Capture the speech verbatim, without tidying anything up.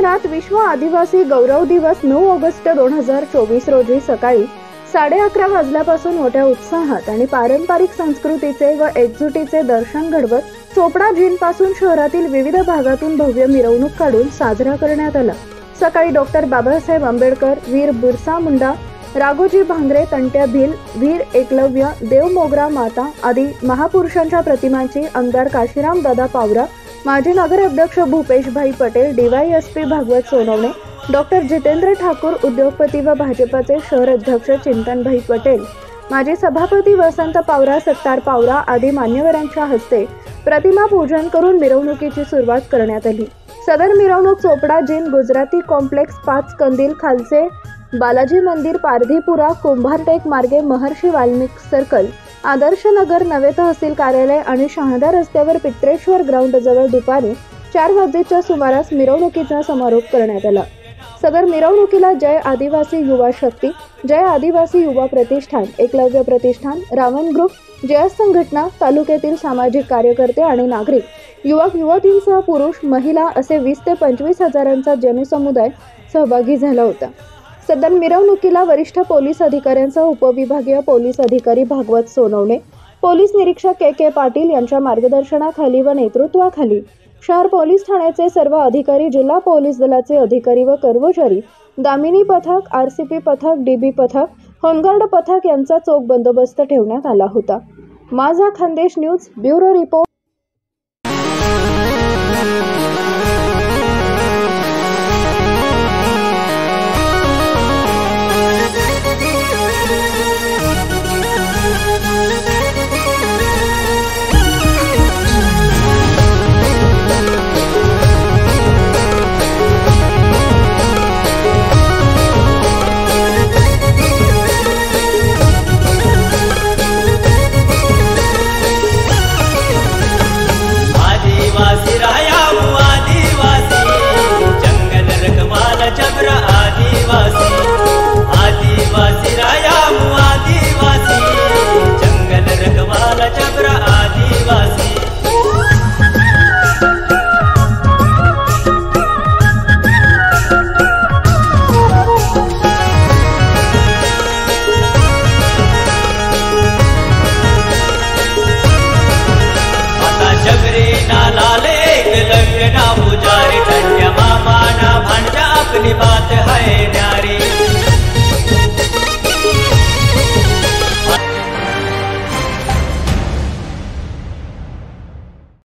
पुण्यात विश्व आदिवासी गौरव दिवस नऊ ऑगस्ट दोन हजार चोवीस रोजी सकाळी साडे अकरा वाजल्यापासून मोठ्या उत्साहात आणि पारंपरिक संस्कृतीचे व एकजुटीचे दर्शन घडवत चोपडा जिन पासून शहरातील विविध भागातून भव्य मिरवणूक काढून साजरा करण्यात आला। सकाळी डॉक्टर बाबासाहेब आंबेडकर, वीर बिरसा मुंडा, राघोजी भांगरे, तंट्या भील, वीर एकलव्य, देव मोगरा माता आदी महापुरुषांच्या प्रतिमांची आमदार काशीराम दादा पावरा, माजी नगराध्यक्ष भूपेशभाई पटेल, डीवायएसपी भागवत सोनवणे, डॉक्टर जितेंद्र ठाकूर, उद्योगपती व भाजपाचे शहर अध्यक्ष चिंतनभाई पटेल, माजी सभापती वसंत पावरा, सत्तार पावरा आदी मान्यवरांच्या हस्ते प्रतिमा पूजन करून मिरवणुकीची सुरुवात करण्यात आली। सदर मिरवणूक चोपडा जिन गुजराती कॉम्प्लेक्स, पाच कंदील खालचे बालाजी मंदिर, पारधीपुरा, कुंभारटेक मार्गे महर्षी वाल्मिक सर्कल, आदर्श नगर, नवे तहसील कार्यालय आणि शहादा रस्त्यावर पित्रेश्वर ग्राउंड जवळ दुपारी चार वाजेच्या सुमारास मिरवणुकीचा समारोप करण्यात आला। सदर मिरवणुकीला जय आदिवासी युवा शक्ती, जय आदिवासी युवा प्रतिष्ठान, एकलव्य प्रतिष्ठान, रावण ग्रुप, जय संघटना, तालुक्यातील सामाजिक कार्यकर्ते आणि नागरिक, युवक युवतींसह पुरुष, महिला असे वीस ते पंचवीस हजारांचा जनसमुदाय सहभागी झाला होता। सदर मिरवणुकीला वरिष्ठ पोलीस अधिकाऱ्यांसह उपविभागीय पोलीस अधिकारी भागवत सोनवणे, पोलीस निरीक्षक के के पाटील यांच्या मार्गदर्शनाखाली व नेतृत्वाखाली शहर पोलीस ठाण्याचे सर्व अधिकारी, जिल्हा पोलीस दलाचे अधिकारी व कर्मचारी, दामिनी पथक, आरसीपी पथक, डीबी पथक, होमगार्ड पथक यांचा चोख बंदोबस्त ठेवण्यात आला होता। माझा खानदेश न्यूज ब्युरो रिपोर्ट।